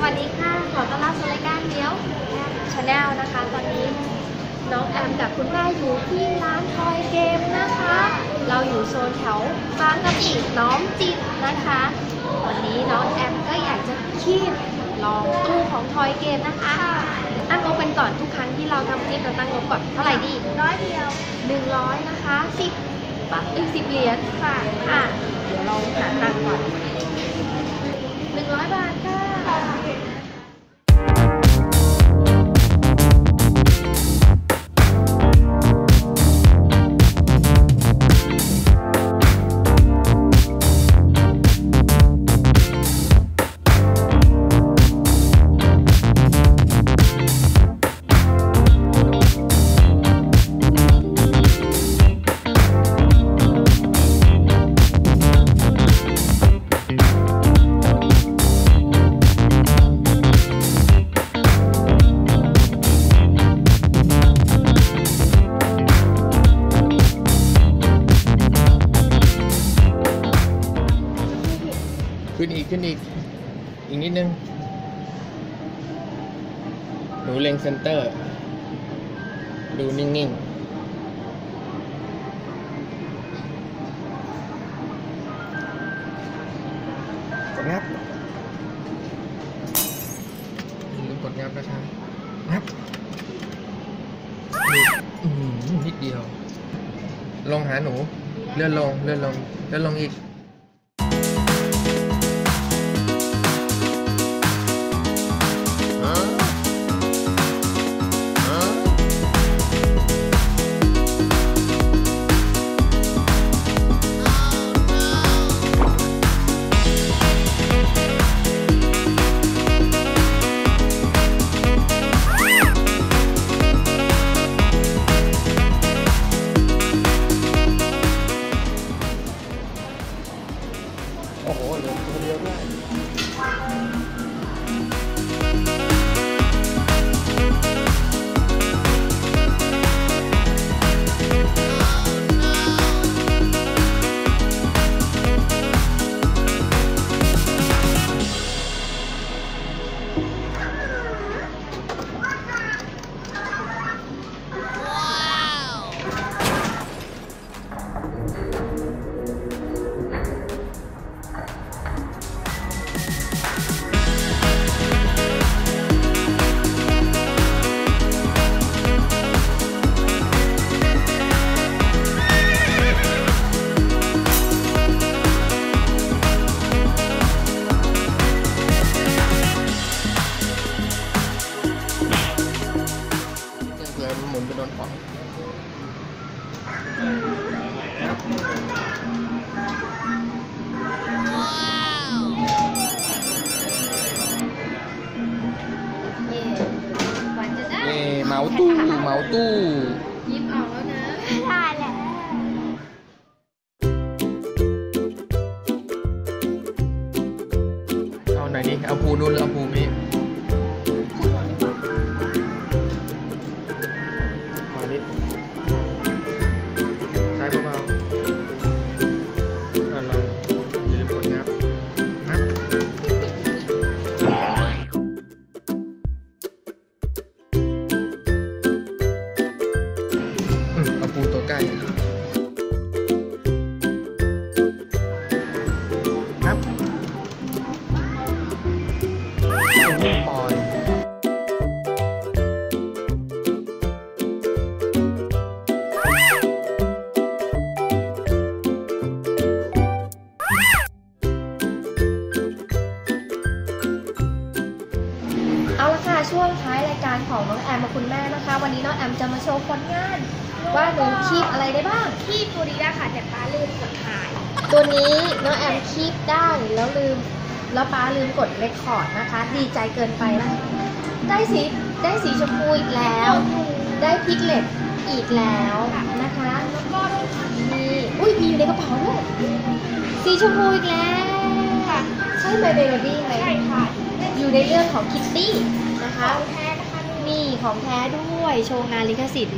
วัสดีค่ะขอต้อนรับสู่รายการเมียวชาแนลนะคะตอนนี้น้องแอมกับคุณแม่อยู่ที่ร้านทอยเกมนะคะเราอยู่โซนแถวบางกะปิน้อมจิตนะคะวันนี้น้องแอมก็อยากจะคีบลองตู้ของทอยเกมนะคะตั้งงบกันก่อนทุกครั้งที่เราทำคลิปเราตั้งงบก่อนเท่าไหร่ดี100 เดียว100นะคะ10 บาท10 เหรียญค่ะเดี๋ยวเราหาตังค์ก่อน100 บาทค่ะขึ้นอีกนิดนึงหนูเล็งเซนเตอร์ดูนิ่งๆกดงับกดงับนะครับงับนิดเดียวลงหาหนูเลื่อนลงอีกโอ้โหเหลือตัวเดียวได้หมุนไปโดนของเมาตู้ยิบออกแล้วนะได้แล้วเอาไหนดิเอาภูนู่นหรือเอาภูนี้ใช้เบาๆเราอย่าลืมกดงับเอาปูตัวใกล้ครับปล่อยเอาละค่ะช่วงท้ายรายการของน้องแอมกับคุณแม่นะคะวันนี้น้องแอมจะมาโชว์ผลงานว่าหนูคีบอะไรได้บ้างคีบตัวนี้ได้ค่ะแต่ป้าลืมกดถ่ายตัวนี้น้องแอมคีบได้แล้วป้าลืมกดเรคคอร์ดนะคะดีใจเกินไปนะได้สีชมพูอีกแล้วได้พิกเล็ตอีกแล้วนะคะแล้วก็มีมีอยู่ในกระเป๋าด้วยสีชมพูอีกแล้วค่ะใช่ไหมเบบี้ไหมใช่ค่ะอยู่ในเรื่องของคิตตี้นะคะของแท้นะคะนี่ของแท้ด้วยโชว์งานลิขสิทธิ์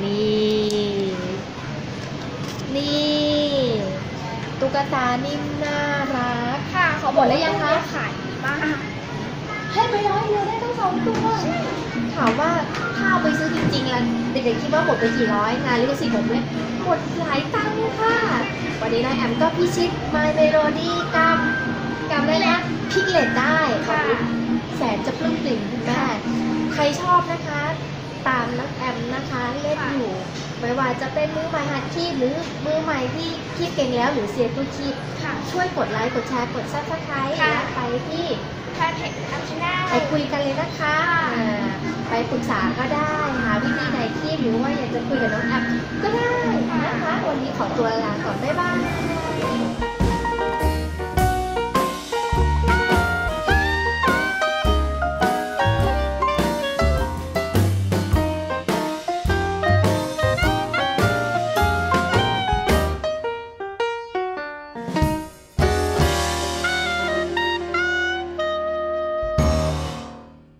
นี่ตุ๊กตานิ่มน่ารักค่ะหมดแล้วยังคะขายดีมากให้ไป100 เลย 2 ตัวถามว่าถ้าเอาไปซื้อจริงๆแล้วเด็กๆคิดว่าหมดไปกี่ร้อยงานลิขสิทธิ์ผมเนี่ยหมดหลายตังค์ค่ะวันนี้น้องแอมก็พิชิต My Melody กับเลยนะพิกเลตได้ค่ะแสนจะปลื้มปริ่มคุณแม่ใครชอบนะคะตามน้องแอมนะคะเล่นอยู่ไม่ว่าจะเป็นมือใหม่หัดคีบหรือมือใหม่ที่คีบเก่งแล้วหรือเซียนผู้คีบค่ะช่วยกดไลค์กดแชร์กด Subscribe ค่ะและไปที่แพทย์แท็กอัพชแนลไปคุยกันเลยนะคะไปปรึกษาก็ได้หาวิธีไหนที่หรือว่าอยากจะคุยกับน้องแอมก็ได้นะคะวันนี้ขอตัวลาก่อนบ๊ายบาย